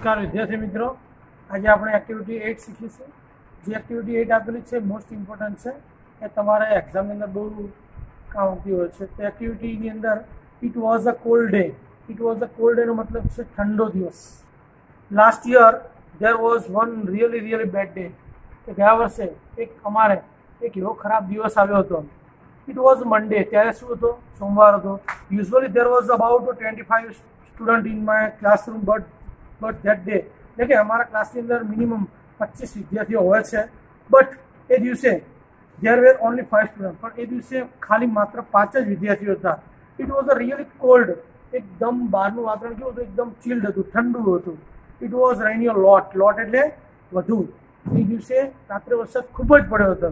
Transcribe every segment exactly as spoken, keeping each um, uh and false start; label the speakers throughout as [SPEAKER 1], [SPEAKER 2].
[SPEAKER 1] नमस्कार विद्यार्थी मित्रों, आज आप एक्टिविटी एट शीखीशुं। जे एक्टिविटी एट आपेली है मोस्ट इम्पोर्टન્ટ है, ए तमारा एक्जाम अंदर बहु काम आवती होय छे। तो एक्टिविटी अंदर it was a cold day. It was a cold day नो मतलब है ठंडो दिवस। Last year there was one really really bad day. तो गया वर्षे एक अमारे एक एवो खराब दिवस आव्यो हतो। इट वॉज मंडे, त्यारे शुं हतो? सोमवार हतो। Usually there was about twenty five student in my classroom, but but that day એટલે કે અમારા ક્લાસની અંદર મિનિમમ પચીસ વિદ્યાર્થીઓ હોય છે, બટ એ દિવસે there were only five student, પણ એ દિવસે ખાલી માત્ર પાંચ જ વિદ્યાર્થીઓ હતા. It was a really cold. એકદમ બહારનું વાતાવરણ કેવું હતું? એકદમ ચિલ્ડ હતું, ઠંડુ હતું. ઇટ વોઝ રેઇની અ લોટ. લોટ એટલે વધુ. એ દિવસે રાત્રે વરસાદ ખૂબ જ પડ્યો હતો.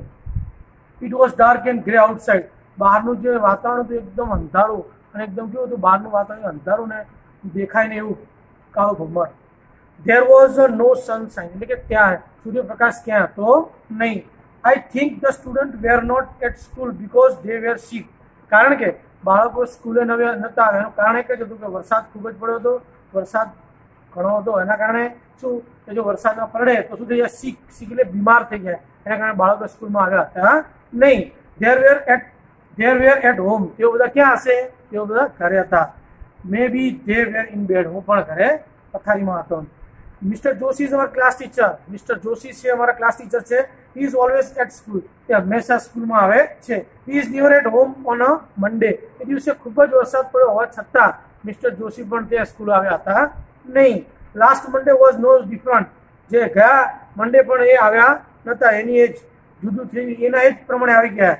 [SPEAKER 1] It was dark and grey outside. બહારનું જે વાતાવરણ હતું એકદમ અંધારું, અને એકદમ કેવું હતું? બહારનું વાતાવરણ અંધારું ને દેખાય ને એવું કાળું ભમર. There was uh, no sunshine, એટલે કે ત્યાં સૂર્યપ્રકાશ ક્યાં હતો નહીં. I think the students were not at school because they were sick. કારણ કે બાળકો સ્કૂલે નવે નહોતા આવ્યા. એનું કારણ એક જ હતું કે વરસાદ ખૂબ જ પડ્યો હતો, વરસાદ ઘણો હતો. એના કારણે શું કે જો વરસાદ ન પડે તો શું થઈ જાય? સિક. સિક એટલે બીમાર થઈ જાય. એના કારણે બાળકો સ્કૂલમાં આવ્યા હતા નહીં. There were at there were at home. તેઓ બધા ક્યાં હશે? તેઓ બધા ઘરે હતા. મે બી they were in bed. હું પણ ઘરે પથારીમાં હતો. Mister Joshi is our class teacher. Mister Joshi છે અમારા ક્લાસ ટીચર છે. He is always at school. તે હંમેશા સ્કૂલમાં આવે છે. He is never at home on a Monday. એ દિવસે ખૂબ જ વરસાદ પડ્યો હોવા છતાં મિસ્ટર જોશી પણ તે સ્કૂલ આવ્યા હતા નહીં. Last Monday was no different. જે ગયા મંડે પણ એ આવ્યા નહોતા. એની એજ જુદું થઈ, એના એજ પ્રમાણે આવી ગયા.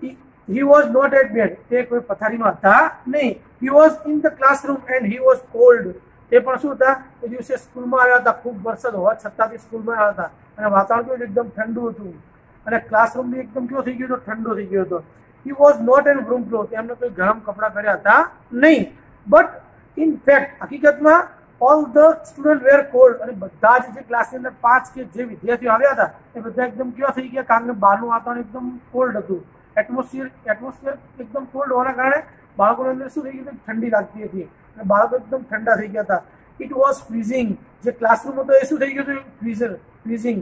[SPEAKER 1] He was not at bed. તે કોઈ પથારીમાં હતા નહીં. He was in the classroom and he was cold. તે પણ શું હતા? એ દિવસે સ્કૂલમાં આવ્યા હતા. ખૂબ વરસાદ હોવા છતાં બી સ્કૂલમાં આવ્યા હતા. અને વાતાવરણ કેવું એકદમ ઠંડુ હતું, અને ક્લાસરૂમ બી એકદમ કેવો થઈ ગયો હતો? ઠંડો થઈ ગયો હતો. He was not in warm cloth. એમને કોઈ ગરમ કપડાં પહેર્યા હતા નહીં. બટ ઇન ફેક્ટ હકીકતમાં all the student were cold. અને બધા જ જે ક્લાસની અંદર પાંચ કે જે વિદ્યાર્થીઓ આવ્યા હતા એ બધા એકદમ કેવા થઈ ગયા? કારણ કે બહારનું વાતાવરણ એકદમ કોલ્ડ હતું. એટમોસ્ફિયર એટમોસ્ફિયર એકદમ કોલ્ડ હોવાના કારણે બાળકોને અંદર શું થઈ ગયું? ઠંડી લાગતી હતી અને બાળકો એકદમ ઠંડા થઈ ગયા હતા. It was freezing. જે ક્લાસરૂમ હતો એ શું થઈ ગયું હતું? Freezer freezing.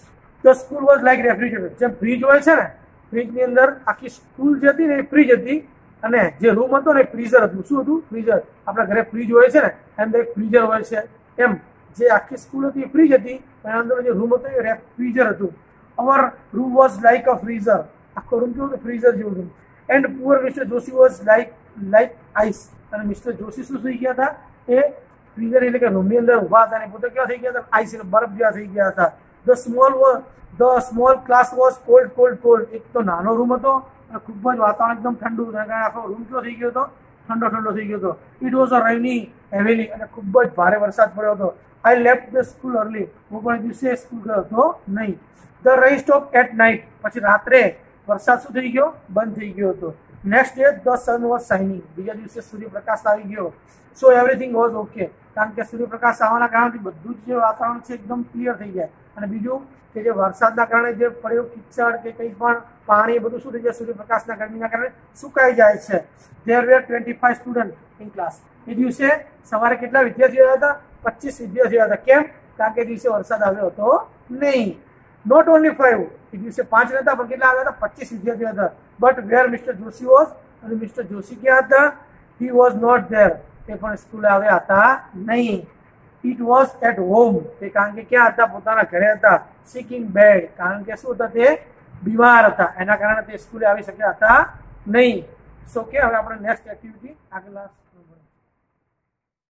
[SPEAKER 1] The school was like refrigerator. જેમ ફ્રીજ હોય છે ને, ફ્રીજની અંદર આખી સ્કૂલ જે હતી ને એ ફ્રીજ હતી, અને જે રૂમ હતો ને એ ફ્રીઝર હતું. શું હતું? ફ્રીઝર. આપણા ઘરે ફ્રીજ હોય છે ને, એમ એક ફ્રીઝર હોય છે. એમ જે આખી સ્કૂલ હતી એ ફ્રીજ હતી, એના અંદર જે રૂમ હતો એ ફ્રીઝર હતું. Our room was like a freezer. આખો રૂમ કેવું હતું? ફ્રીઝર જેવું હતું. And poor mister Joshi was like like ice. અને મિસ્ટર જોશી શું થઈ ગયા હતા? એ ફ્રીઝર એટલે કે રૂમની અંદર ઉભા હતા અને પોતે કેવા થઈ ગયા હતા? આઈસ એટલે બરફ જેવા થઈ ગયા હતા. The small the small class was cold cold cold. એક તો નાનો રૂમ હતો અને ખૂબ જ વાતાવરણ એકદમ ઠંડુ હતું. કારણ આખો રૂમ કેવો થઈ ગયો હતો? ઠંડો ઠંડો થઈ ગયો હતો. It was a rainy heavily. અને ખૂબ જ ભારે વરસાદ પડ્યો હતો. I left the school early. હું પણ દિવસે સ્કૂલ ગયો હતો નહીં. The rain stop at night. પછી રાત્રે વરસાદ શું થઈ ગયો? બંધ થઈ ગયો હતો. Next day the sun was shining. બીજા દિવસે સૂર્યપ્રકાશ આવી ગયો. So everything was okay. કારણ કે સૂર્યપ્રકાશ આવવાના કારણથી બધું જ જે વાતાવરણ છે એકદમ ક્લિયર થઈ જાય. અને બીજું કે જે વરસાદના કારણે જે પડ્યો કિચડ કે કંઈ પણ પાણી બધું શું થઈ જાય? સૂર્યપ્રકાશના ગરમીના કારણે સુકાઈ જાય છે. There were twenty five student in class. એ દિવસે સવારે કેટલા વિદ્યાર્થીઓ હતા? પચીસ વિદ્યાર્થીઓ હતા. કેમ? કારણ કે એ દિવસે વરસાદ આવ્યો હતો નહીં. Not only five. એ દિવસે પાંચ નહોતા, પણ કેટલા આવ્યા હતા? પચીસ વિદ્યાર્થીઓ હતા. But where mister Joshi was. અને મિસ્ટર જોશી ક્યાં હતા? He was not there. તે પણ સ્કૂલે આવ્યા હતા નહીં. It was at home. તે કારણ કે ક્યાં હતા? પોતાના ઘરે હતા. Sick in bed. કારણ કે શું હતા? તે બીમાર હતા. એના કારણે તે સ્કૂલે આવી શક્યા હતા નહીં. સો કે હવે આપણે નેક્સ્ટ એક્ટિવિટી આગળ